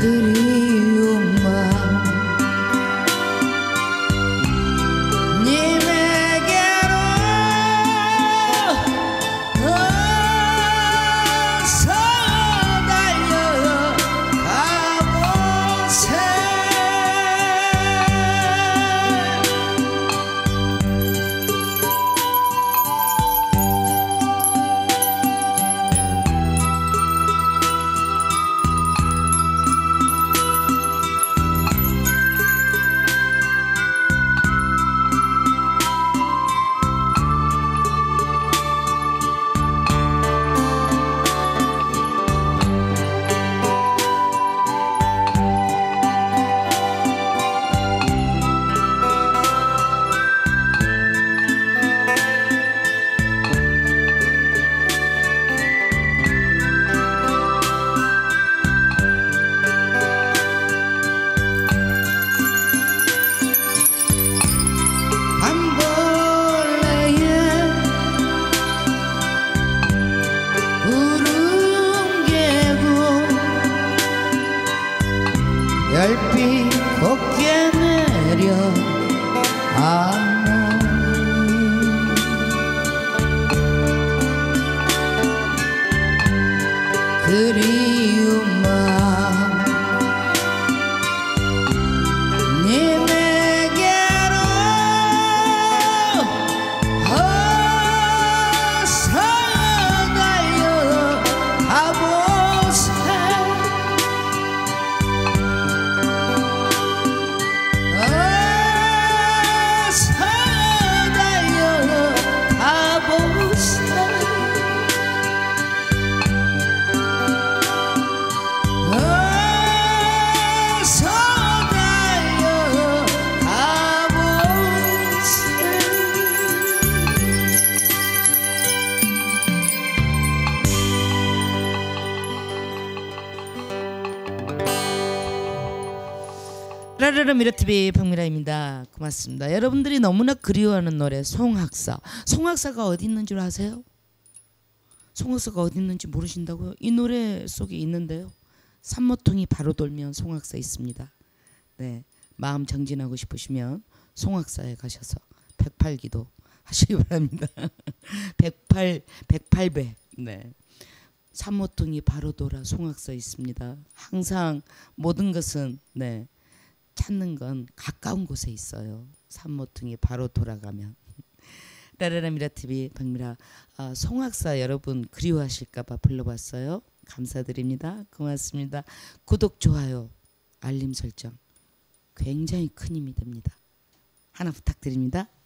그리운 마음 님에게로 어서 달려가보세. 별빛 곱게 내려 그리운 마음 님에게로 어서 달려가보세. 라라라 미라TV 박미라입니다. 고맙습니다. 여러분들이 너무나 그리워하는 노래 송악사. 송악사가 어디 있는 줄 아세요? 송악사가 어디 있는지 모르신다고요? 이 노래 속에 있는데요. 산모통이 바로 돌면 송악사 있습니다. 네, 마음 정진하고 싶으시면 송악사에 가셔서 108기도 하시기 바랍니다. 108배. 네. 산모통이 바로 돌아 송악사 있습니다. 항상 모든 것은 네. 찾는 건 가까운 곳에 있어요. 산모통이 바로 돌아가면. 라라라 미라TV 박미라. 송악사 여러분 그리워하실까봐 불러봤어요. 감사드립니다. 고맙습니다. 구독, 좋아요, 알림 설정 굉장히 큰 힘이 됩니다. 하나 부탁드립니다.